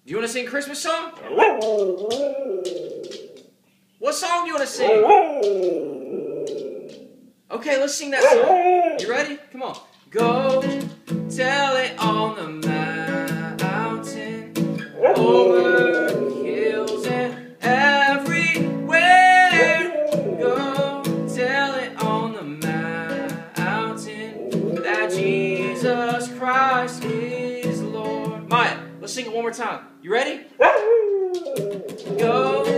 Do you want to sing a Christmas song? What song do you want to sing? Okay, let's sing that song. You ready? Come on. Go tell it on the mountain, over hills and everywhere. Go tell it on the mountain that Jesus Christ is Lord. Maya, let's sing it one more time. You ready? Go